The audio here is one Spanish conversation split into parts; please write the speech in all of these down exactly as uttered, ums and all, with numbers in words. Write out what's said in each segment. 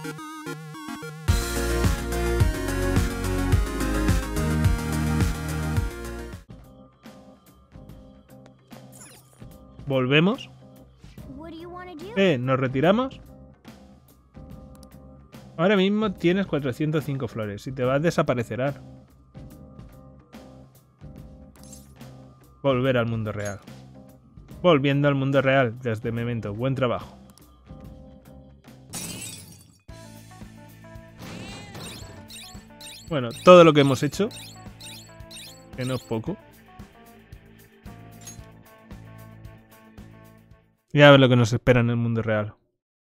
¿Volvemos? Eh, ¿nos retiramos? Ahora mismo tienes cuatrocientas cinco flores. Si te vas, desaparecerán. Volver al mundo real. Volviendo al mundo real desde Memento. Buen trabajo. Bueno, todo lo que hemos hecho, que no es poco. Y a ver lo que nos espera en el mundo real.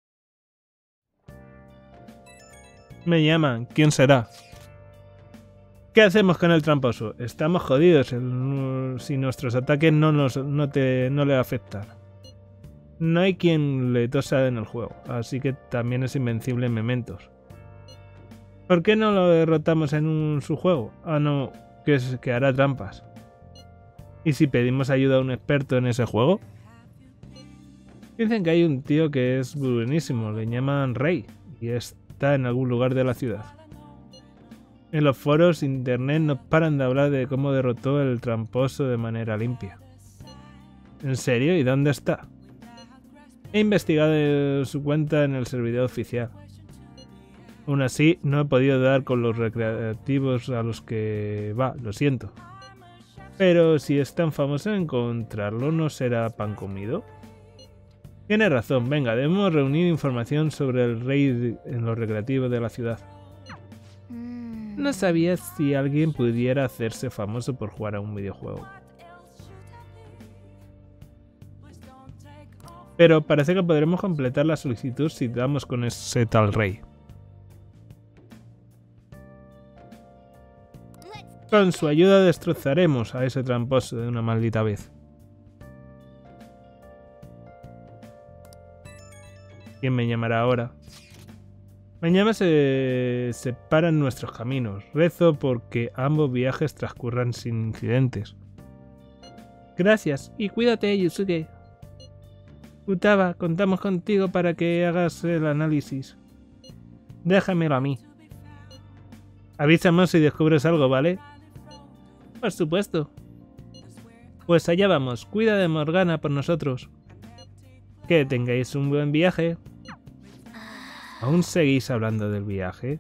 Me llaman. ¿Quién será? ¿Qué hacemos con el tramposo? Estamos jodidos el, si nuestros ataques no, nos, no, te, no le afectan. No hay quien le tosa en el juego, así que también es invencible en Mementos. ¿Por qué no lo derrotamos en un subjuego? Ah, no, que, es, que hará trampas. ¿Y si pedimos ayuda a un experto en ese juego? Dicen que hay un tío que es buenísimo, le llaman Rey, y está en algún lugar de la ciudad. En los foros internet no paran de hablar de cómo derrotó el tramposo de manera limpia. ¿En serio? ¿Y dónde está? He investigado su cuenta en el servidor oficial. Aún así, no he podido dar con los recreativos a los que va, lo siento. Pero si es tan famoso, encontrarlo no será pan comido. Tienes razón, venga, debemos reunir información sobre el rey en los recreativos de la ciudad. No sabía si alguien pudiera hacerse famoso por jugar a un videojuego. Pero parece que podremos completar la solicitud si damos con ese tal rey. Con su ayuda destrozaremos a ese tramposo de una maldita vez. ¿Quién me llamará ahora? Mañana se separan nuestros caminos. Rezo porque ambos viajes transcurran sin incidentes. Gracias y cuídate, Yusuke. Futaba, contamos contigo para que hagas el análisis. Déjamelo a mí. Avísame si descubres algo, ¿vale? Por supuesto. Pues allá vamos. Cuida de Morgana por nosotros. Que tengáis un buen viaje. ¿Aún seguís hablando del viaje?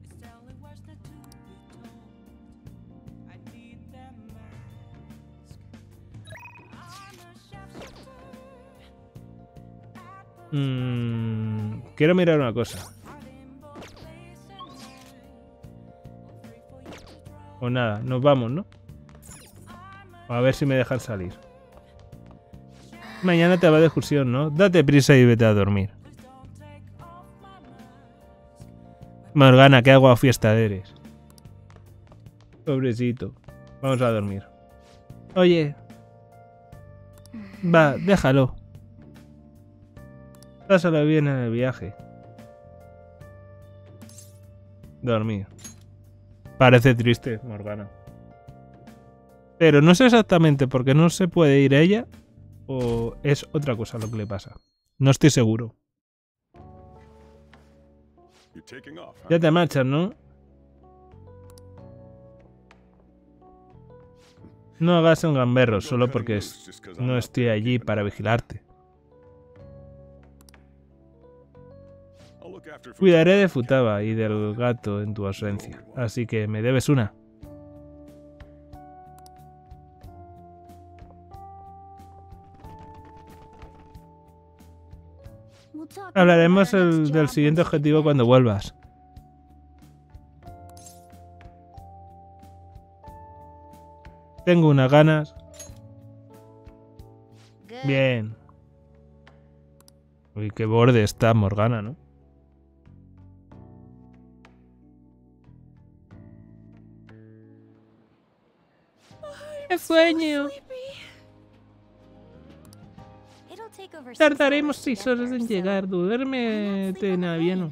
Mm, quiero mirar una cosa. O nada, nos vamos, ¿no? A ver si me dejan salir. Mañana te va de excursión, ¿no? Date prisa y vete a dormir. Morgana, qué agua fiesta eres. Pobrecito. Vamos a dormir. Oye. Va, déjalo. Pásalo bien en el viaje. Dormir. Parece triste, Morgana. Pero no sé exactamente por qué no se puede ir ella o es otra cosa lo que le pasa. No estoy seguro. Ya te marchas, ¿no? No hagas un gamberro solo porque es... no estoy allí para vigilarte. Cuidaré de Futaba y del gato en tu ausencia, así que me debes una. Hablaremos el, del siguiente objetivo cuando vuelvas. Tengo unas ganas. Bien. Uy, qué borde está Morgana, ¿no? ¡Qué sueño! Tardaremos seis horas en llegar. Duérmete en avión.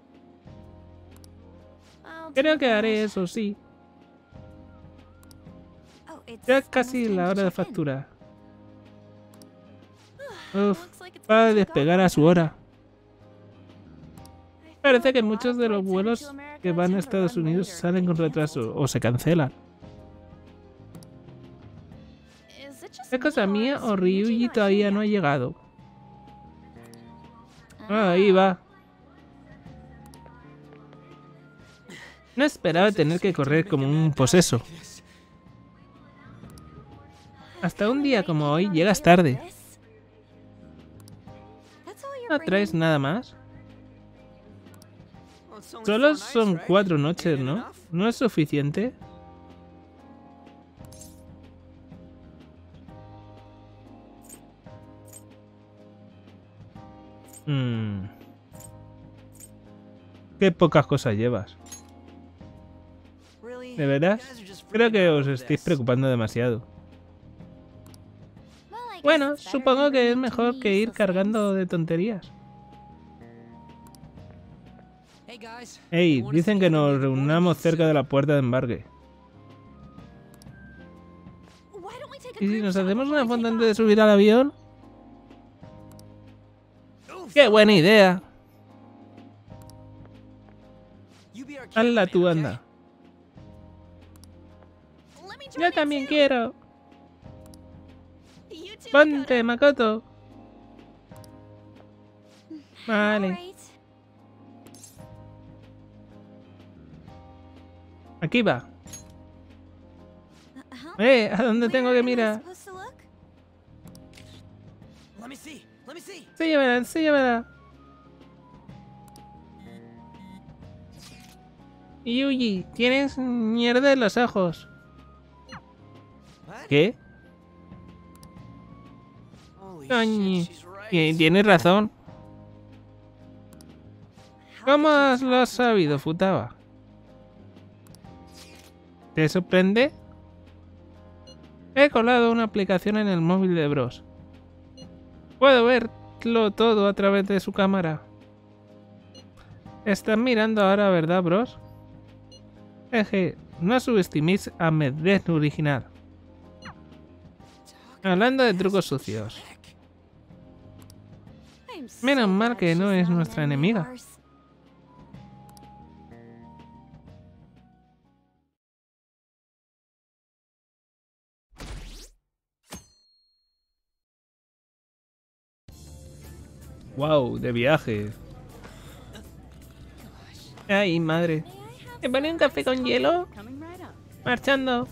Creo que haré eso, sí. Ya es casi la hora de facturar. Uf, va a despegar a su hora. Parece que muchos de los vuelos que van a Estados Unidos salen con retraso o se cancelan. ¿Es cosa mía o Ryuji todavía no ha llegado? Ah, ahí va. No esperaba tener que correr como un poseso. Hasta un día como hoy llegas tarde. ¿No traes nada más? Solo son cuatro noches, ¿no? ¿No es suficiente? Hmm. Qué pocas cosas llevas. ¿De veras? Creo que os estáis preocupando demasiado. Bueno, supongo que es mejor que ir cargando de tonterías. Hey, dicen que nos reunamos cerca de la puerta de embarque. ¿Y si nos hacemos una foto antes de subir al avión? ¡Qué buena idea! Hazla tú, anda. Yo también quiero. Ponte, Makoto. Vale. Aquí va. Eh, ¿a dónde tengo que mirar? Enséñamela, enséñamela. Yuji, tienes mierda en los ojos. ¿Qué? Coño, tienes razón. ¿Cómo has- lo has sabido, Futaba? ¿Te sorprende? He colado una aplicación en el móvil de Bros. Puedo verlo todo a través de su cámara. Estás mirando ahora, ¿verdad, Bros? Eje, no subestiméis a Medden original. Hablando de trucos sucios. Menos mal que no es nuestra enemiga. Wow, de viaje. Ay, madre. ¿Me pone un café con hielo? Marchando.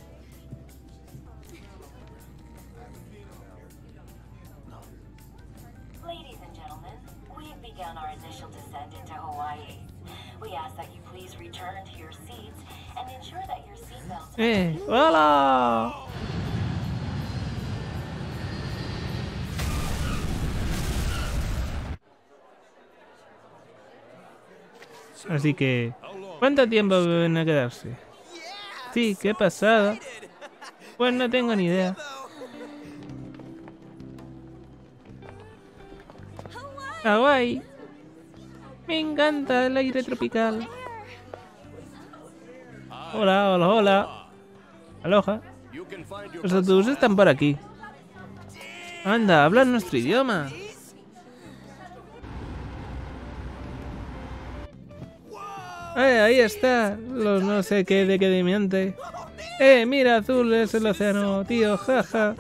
Ladies and gentlemen, we've begun our initial descent into Hawaii. We ask that you please return to your seats and ensure that your seatbelts are Eh, hola. Así que, ¿cuánto tiempo van a quedarse? Sí, qué pasada. Pues no tengo ni idea. Hawái. Me encanta el aire tropical. Hola, hola, hola. Aloha. Los autobuses están por aquí. Anda, hablan nuestro idioma. Eh, ahí está. Los no sé qué de qué dimiente. Eh, mira, azul es el océano, tío, jaja.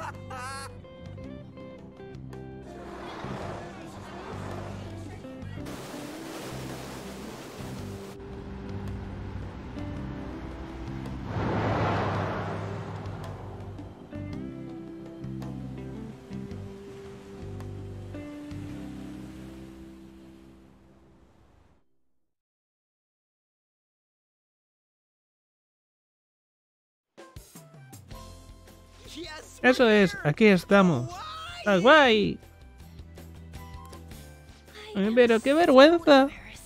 Eso es, aquí estamos. ¡Hawái! Pero qué vergüenza.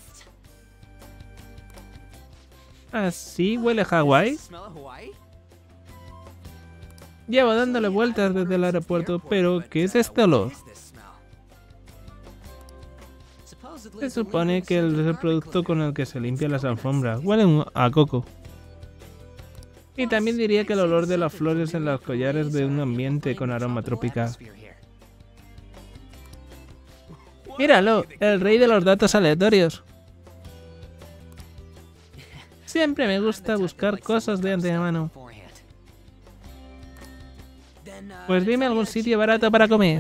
¿Así huele Hawái? Llevo dándole vueltas desde el aeropuerto, pero ¿qué es este olor? Se supone que es el producto con el que se limpian las alfombras. Huele a coco. Y también diría que el olor de las flores en los collares de un ambiente con aroma tropical. Míralo, el rey de los datos aleatorios. Siempre me gusta buscar cosas de antemano. Pues dime algún sitio barato para comer.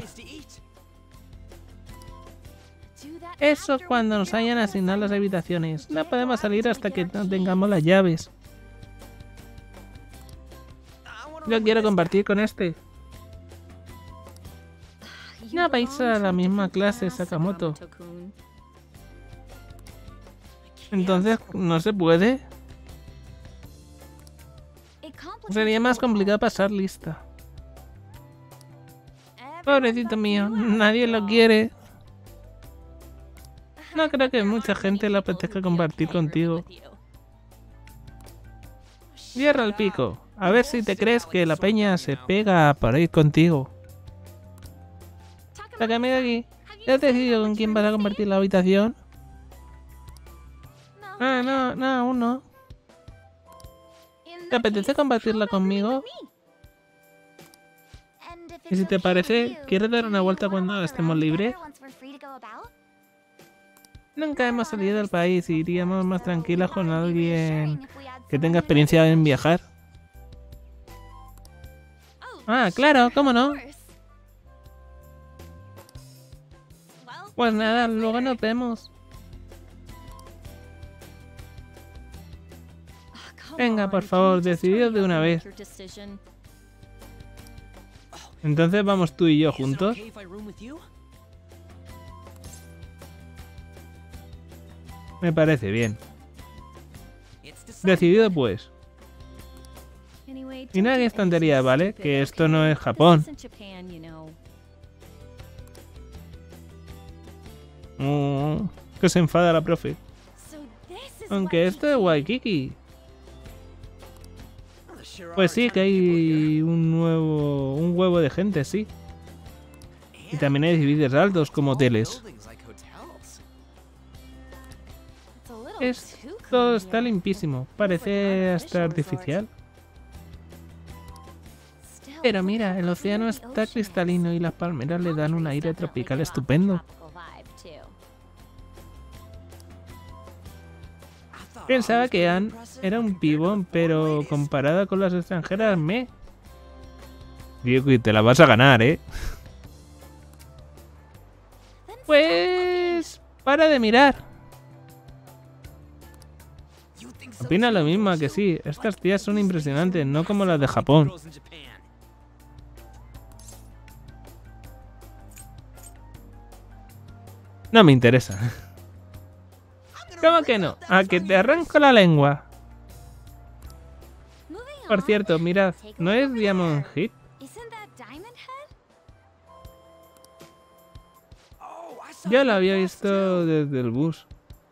Eso cuando nos hayan asignado las habitaciones. No podemos salir hasta que no tengamos las llaves. Yo quiero compartir con este. No vais a la misma clase, Sakamoto. Entonces, ¿no se puede? Sería más complicado pasar lista. Pobrecito mío, nadie lo quiere. No creo que mucha gente le apetezca compartir contigo. Cierra el pico. A ver si te crees que la peña se pega para ir contigo. Sácame de aquí. ¿Ya has decidido con quién vas a compartir la habitación? Ah, no, no, aún no. ¿Te apetece compartirla conmigo? Y si te parece, ¿quieres dar una vuelta cuando estemos libres? Nunca hemos salido del país y iríamos más tranquilas con alguien que tenga experiencia en viajar. Ah, claro, ¿cómo no? Pues nada, luego nos vemos. Venga, por favor, decidid de una vez. Entonces vamos tú y yo juntos. Me parece bien. Decidido pues. Y nada de tontería, ¿vale? Que esto no es Japón. Oh, que se enfada la profe. Aunque esto es Waikiki. Pues sí, que hay un nuevo, un huevo de gente, sí. Y también hay edificios altos como hoteles. Esto está limpísimo, parece hasta artificial. Pero mira, el océano está cristalino y las palmeras le dan un aire tropical estupendo. Pensaba que Anne era un pibón, pero comparada con las extranjeras, me... Digo que te la vas a ganar, ¿eh? Pues... para de mirar. Opina lo mismo, que sí. Estas tías son impresionantes, no como las de Japón. No me interesa. ¿Cómo que no? A que te arranco la lengua. Por cierto, mirad, ¿no es Diamond Head? Yo lo había visto desde el bus.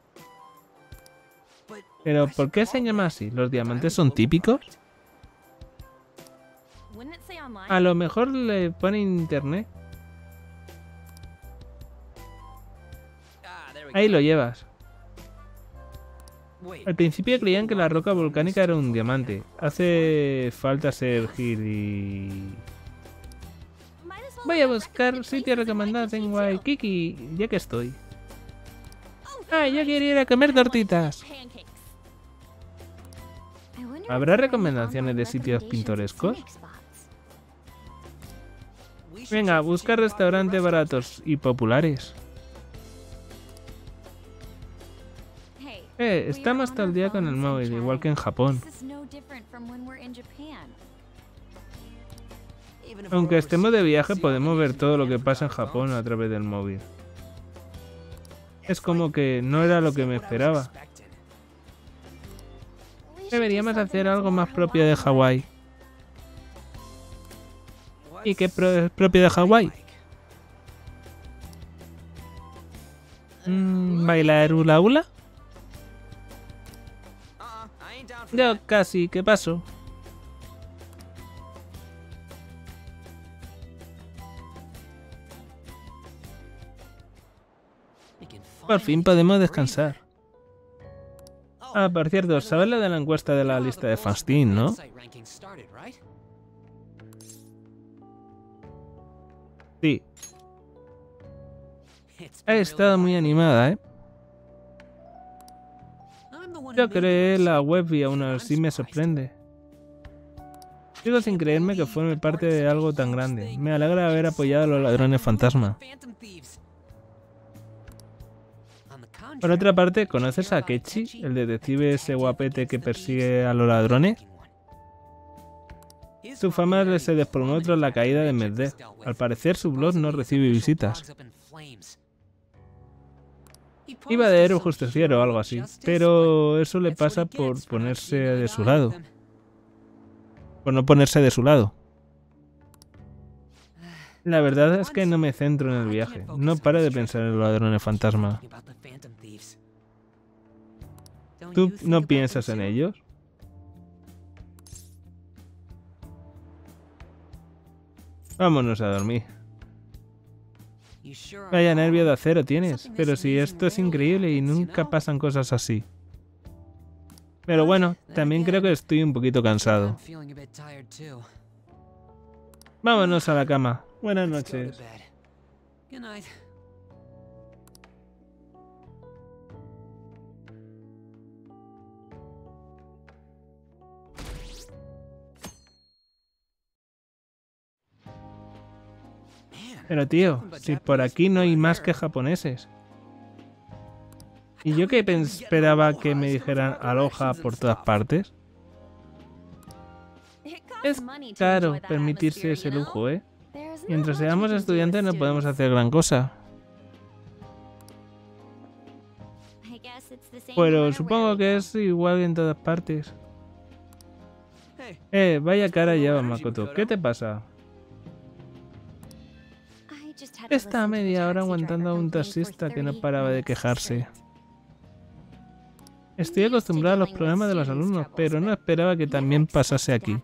Pero ¿por qué se llama así? ¿Los diamantes son típicos? A lo mejor le pone internet. Ahí lo llevas. Al principio creían que la roca volcánica era un diamante. Hace falta ser giri... Voy a buscar sitios recomendados en Waikiki, ya que estoy. Ah, yo quiero ir a comer tortitas. ¿Habrá recomendaciones de sitios pintorescos? Venga, busca restaurantes baratos y populares. Eh, estamos todo el día con el móvil, igual que en Japón. Aunque estemos de viaje, podemos ver todo lo que pasa en Japón a través del móvil. Es como que no era lo que me esperaba. Deberíamos hacer algo más propio de Hawái. ¿Y qué pro es propio de Hawái? Mm, ¿Bailar hula hula? Yo casi, ¿qué pasó? Por fin podemos descansar. Ah, por cierto, ¿sabes lo de la encuesta de la lista de Fastin, no? Sí. Ha estado muy animada, ¿eh? Yo creé la web y aún así me sorprende. Sigo sin creerme que forme parte de algo tan grande. Me alegra haber apoyado a los ladrones fantasma. Por otra parte, ¿conoces a Kechi, el detective ese guapete que persigue a los ladrones? Su fama se desplomó tras la caída de Medved. Al parecer su blog no recibe visitas. Iba de héroe justiciero o algo así, pero eso le pasa por ponerse de su lado. Por no ponerse de su lado. La verdad es que no me centro en el viaje. No paro de pensar en los ladrones fantasma. ¿Tú no piensas en ellos? Vámonos a dormir. Vaya nervio de acero tienes, pero si esto es increíble y nunca pasan cosas así. Pero bueno, también creo que estoy un poquito cansado. Vámonos a la cama. Buenas noches. Pero tío, si por aquí no hay más que japoneses. ¿Y yo que esperaba que me dijeran aloha por todas partes? Es caro permitirse ese lujo, ¿eh? Mientras seamos estudiantes no podemos hacer gran cosa. Pero supongo que es igual en todas partes. Eh, vaya cara lleva Makoto. ¿Qué te pasa? Está media hora aguantando a un taxista que no paraba de quejarse. Estoy acostumbrado a los problemas de los alumnos, pero no esperaba que también pasase aquí.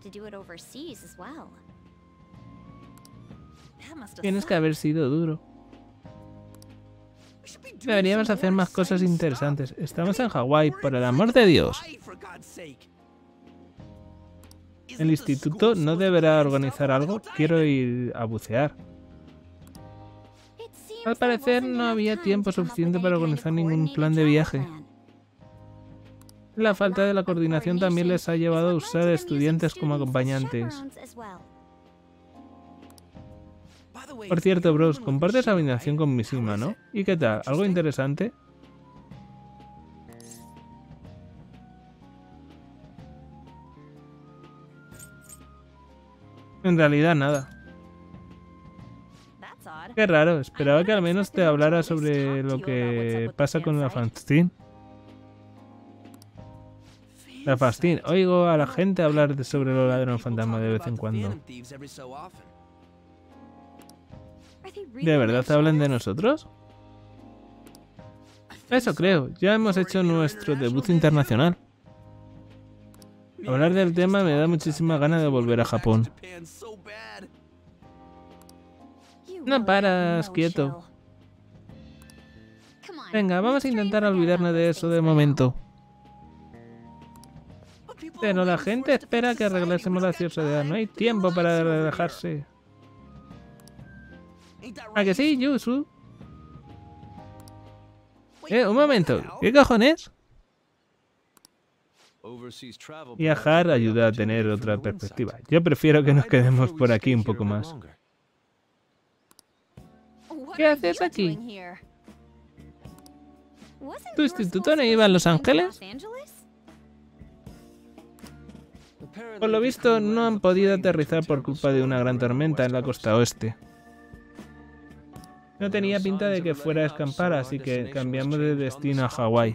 Tienes que haber sido duro. Deberíamos hacer más cosas interesantes. Estamos en Hawái, por el amor de Dios. ¿El instituto no deberá organizar algo? Quiero ir a bucear. Al parecer no había tiempo suficiente para organizar ningún plan de viaje. La falta de la coordinación también les ha llevado a usar estudiantes como acompañantes. Por cierto, bros, compartes habitación con Mishima, ¿no? ¿Y qué tal? ¿Algo interesante? En realidad nada. Qué raro, esperaba que al menos te hablara sobre lo que pasa con la Fastin. La Fastin. Oigo a la gente hablar de sobre los ladrones fantasma de vez en cuando. ¿De verdad hablan de nosotros? Eso creo. Ya hemos hecho nuestro debut internacional. Hablar del tema me da muchísima ganas de volver a Japón. No paras, quieto. Venga, vamos a intentar olvidarnos de eso de momento. Pero la gente espera que arreglásemos la sociedad. No hay tiempo para relajarse. ¿A que sí, Yusu? Eh, un momento. ¿Qué cojones? Viajar ayuda a tener otra perspectiva. Yo prefiero que nos quedemos por aquí un poco más. ¿Qué haces aquí? ¿Tu instituto no iba a Los Ángeles? Por lo visto, no han podido aterrizar por culpa de una gran tormenta en la costa oeste. No tenía pinta de que fuera a escampar, así que cambiamos de destino a Hawái.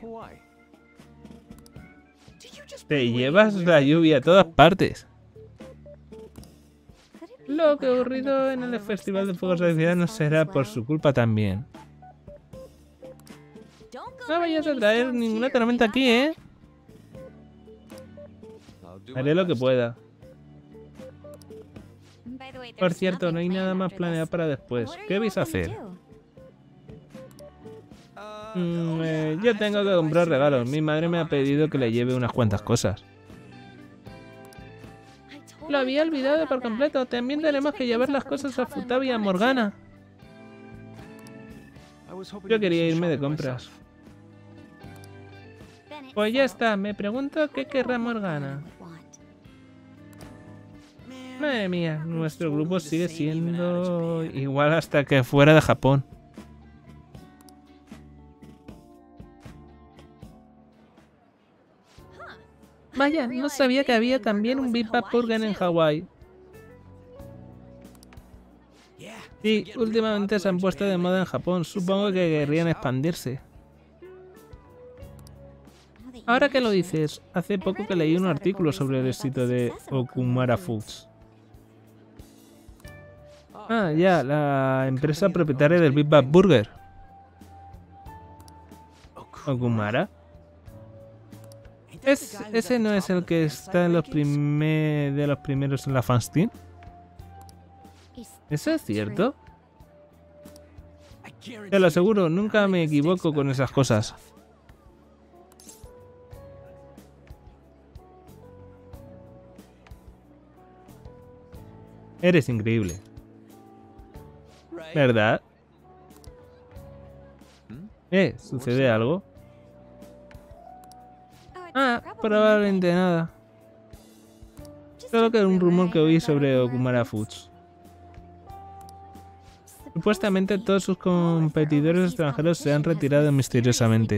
Te llevas la lluvia a todas partes. Lo que ha ocurrido en el Festival de Fuegos Artificiales será por su culpa también. No vayas a traer ninguna tormenta aquí, ¿eh? Haré lo que pueda. Por cierto, no hay nada más planeado para después. ¿Qué vais a hacer? Mm, eh, yo tengo que comprar regalos. Mi madre me ha pedido que le lleve unas cuantas cosas. Lo había olvidado por completo. También tenemos que llevar las cosas a Futabi y a Morgana. Yo quería irme de compras. Pues ya está, me pregunto qué querrá Morgana. Madre mía, nuestro grupo sigue siendo igual hasta que fuera de Japón. Vaya, no sabía que había también un Bibimbap Burger en Hawái. Sí, últimamente se han puesto de moda en Japón. Supongo que querrían expandirse. Ahora que lo dices, hace poco que leí un artículo sobre el éxito de Okumara Foods. Ah, ya, la empresa propietaria del Bibimbap Burger. ¿Okumara? ¿Es, ¿Ese no es el que está en los prime de los primeros en la fanzine? ¿Eso es cierto? Te lo aseguro, nunca me equivoco con esas cosas. Eres increíble. ¿Verdad? Eh, ¿sucede algo? Ah, probablemente nada. Solo que un rumor que oí sobre Okumara Foods. Supuestamente todos sus competidores extranjeros se han retirado misteriosamente.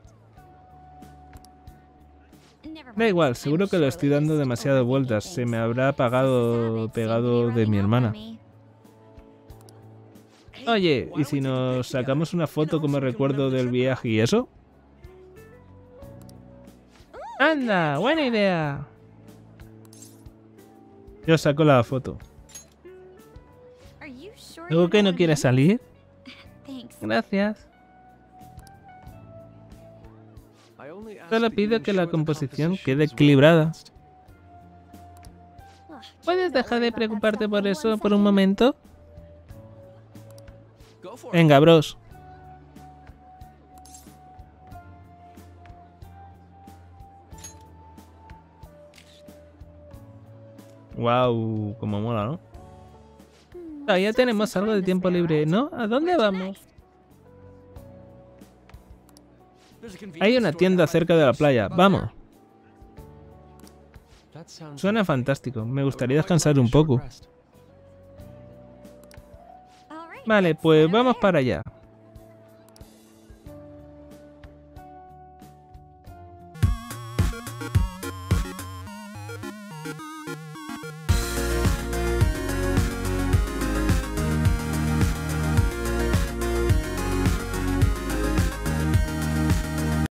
Da igual, seguro que lo estoy dando demasiadas vueltas. Se me habrá apagado pegado de mi hermana. Oye, ¿y si nos sacamos una foto como recuerdo del viaje y eso? ¡Anda! ¡Buena idea! Yo saco la foto. ¿Luego que no quieres salir? Gracias. Solo pido que la composición quede equilibrada. ¿Puedes dejar de preocuparte por eso por un momento? Venga, bros. Wow, como mola, ¿no? Todavía tenemos algo de tiempo libre, ¿no? ¿A dónde vamos? Hay una tienda cerca de la playa, vamos. Suena fantástico, me gustaría descansar un poco. Vale, pues vamos para allá.